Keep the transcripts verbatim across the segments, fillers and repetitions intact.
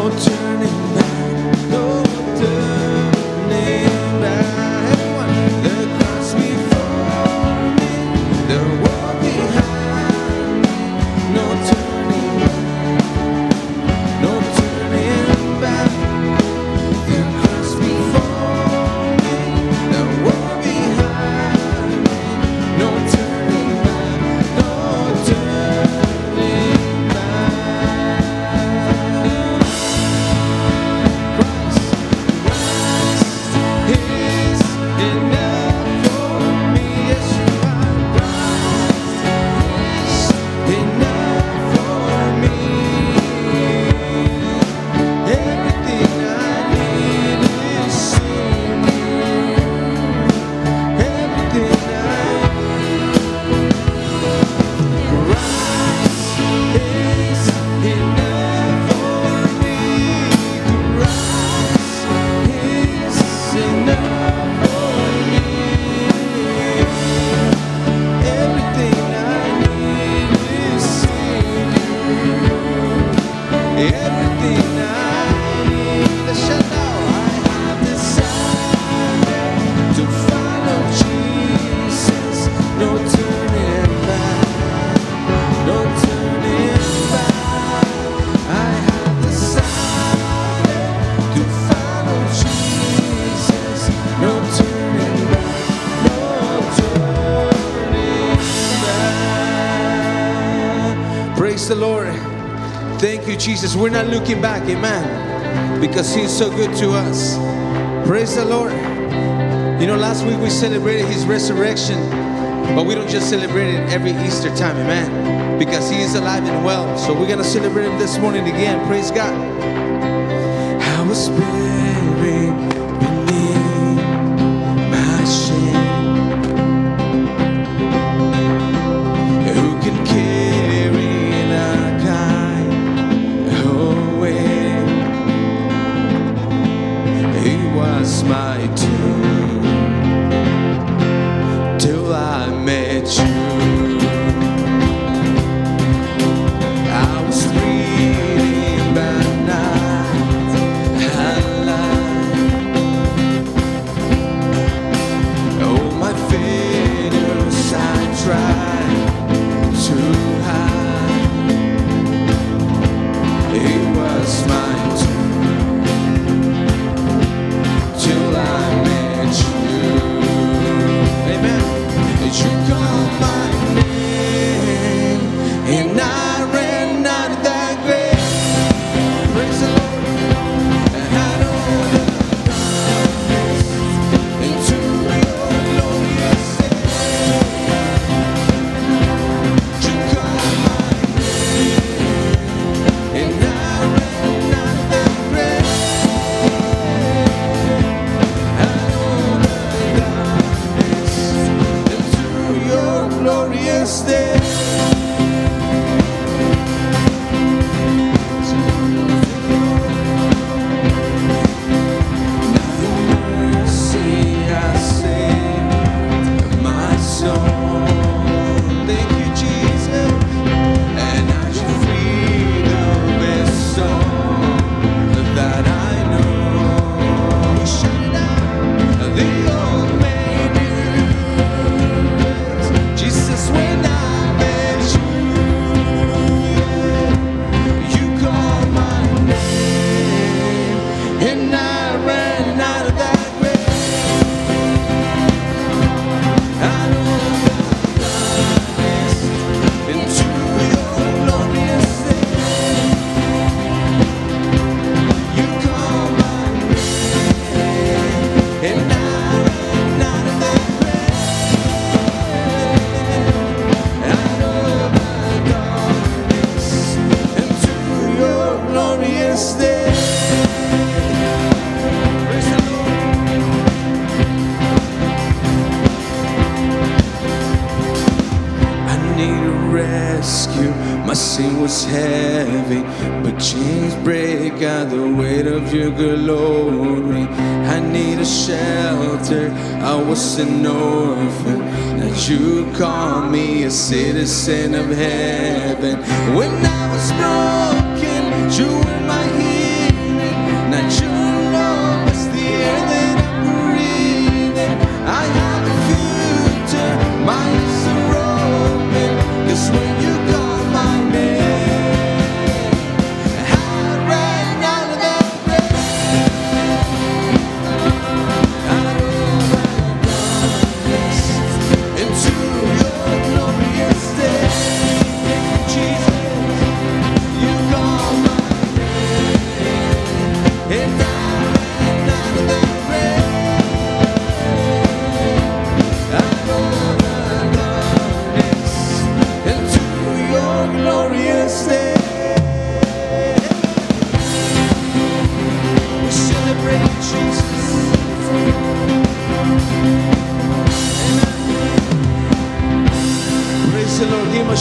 Praise the Lord. Thank you, Jesus. We're not looking back, amen, because He's so good to us. Praise the Lord. You know, last week we celebrated His resurrection, but we don't just celebrate it every Easter time, amen, because He is alive and well. So we're going to celebrate Him this morning again. Praise God. I was buried beneath my shame. Who can carry the kind away? It was my tomb till I met you. Heavy, but chains break out the weight of your glory. I need a shelter. I was an orphan, that you call me a citizen of heaven. When I was broken, you were my hero.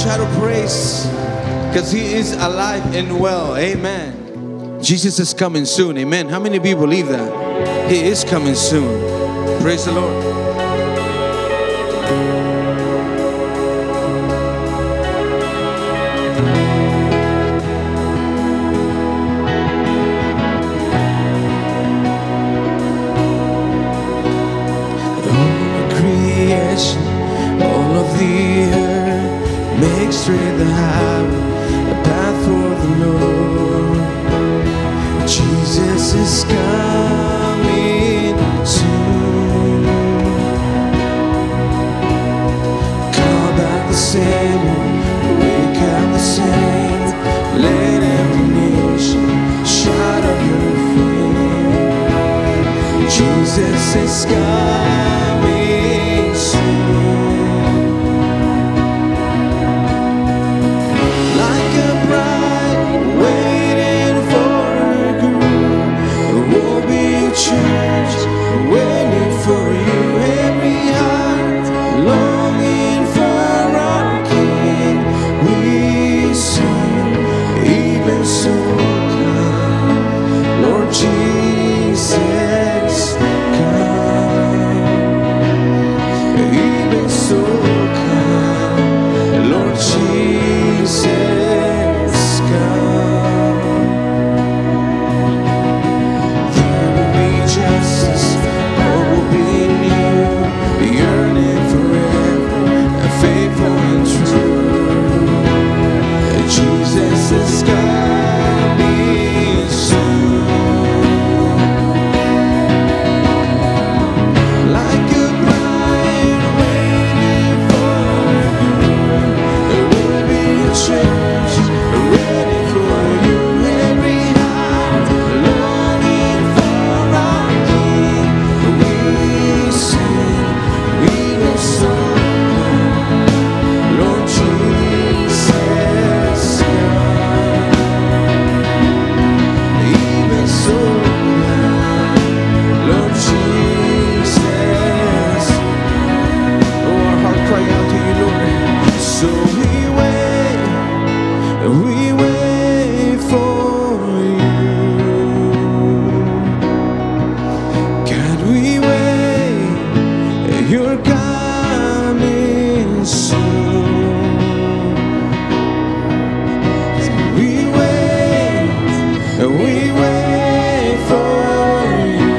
shout of praise because He is alive and well. Amen. Jesus is coming soon. Amen. How many of you believe that? He is coming soon. Praise the Lord. All of the earth, make straight the highway, a path for the Lord. Jesus is coming soon. Call back the sinner, wake up the saints, let every nation shout out your fame. Jesus is coming soon. Like a bride waiting for her groom, there will be a church waiting for you. Every heart longing for our King. We sing, even so come, Lord Jesus, come. Even so come, Lord Jesus, come. There will be justice, all will be new, yearning forever, faithful and true. Jesus is coming soon. Like a bride waiting for her groom, there will be a church ready for you. Every heart longing for our King. We sing, we will sing, Lord Jesus, come. Even so come, Lord Jesus. Oh, our heart cry out to you, Lord. So we wait, we wait for you. God, we wait, you're coming soon. We wait, we wait for you.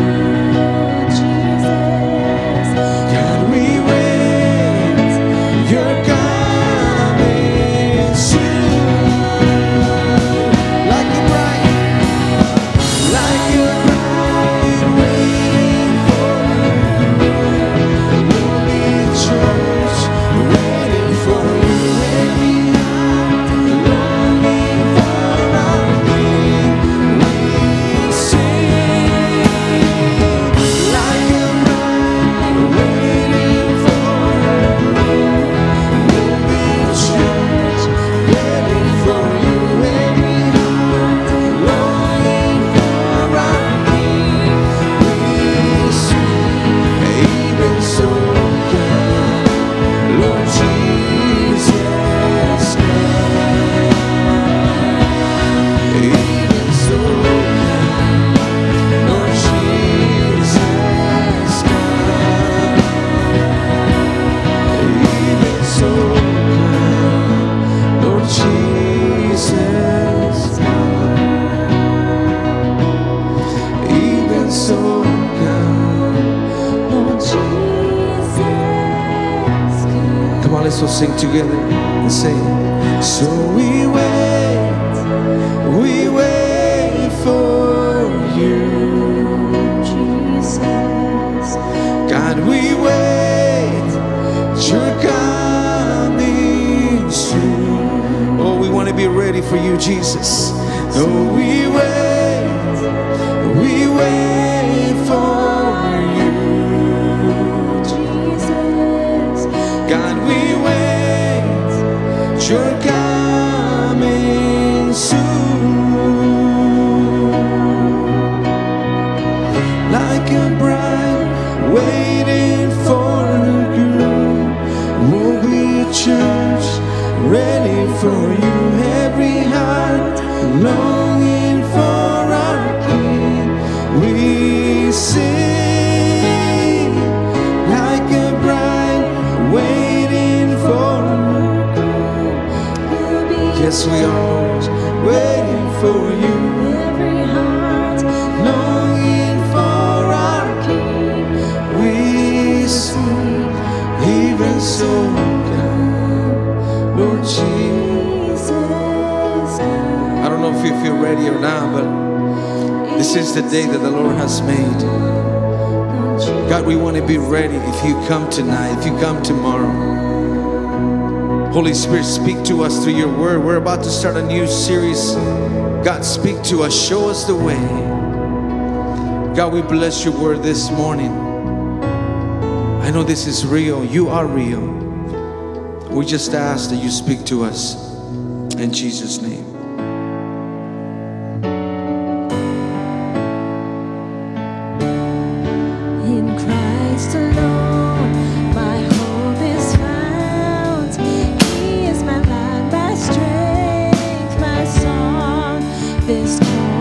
God, we wait, you're coming soon. Like a bride, like a bride waiting for her groom. There will be a church waiting for you. Every heart longing for our King. We sing, like a bride waiting for her groom. There will be a church waiting for you. Every heart longing for our King. We sing, even so come, Lord Jesus, come. Even so come, Lord Jesus, come. Even so come, Lord Jesus, come. Even so come, Lord Jesus, come. Come on, let's all sing together and say, so we wait, we wait for you. Jesus, God, we wait, you're coming soon. Oh, we want to be ready for you, Jesus. Oh, we wait, we wait for you. Jesus, God, we wait, you're coming soon. Like a bride waiting for her groom, will be a church longing for our King. We sing like a bride waiting for her groom. Yes, we are waiting for you. Every heart Longing for our King. We sing, even so come, Lord Jesus. I don't know if you feel ready or not, but this is the day that the Lord has made. God, we want to be ready if you come tonight, if you come tomorrow. Holy Spirit, speak to us through your word. We're about to start a new series. God, speak to us. Show us the way. God, we bless your word this morning. I know this is real. You are real. We just ask that you speak to us. In Jesus' name. in Christ alone, my hope is found. He is my light, my strength, my song. This